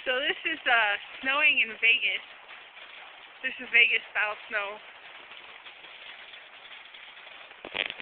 So this is snowing in Vegas. This is Vegas style snow.